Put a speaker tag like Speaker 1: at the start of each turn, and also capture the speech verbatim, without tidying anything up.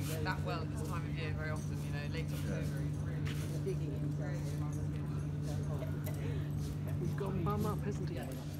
Speaker 1: that well at this time of year very often. You know, late October is really
Speaker 2: Digging himself. He's gone bum up, hasn't he?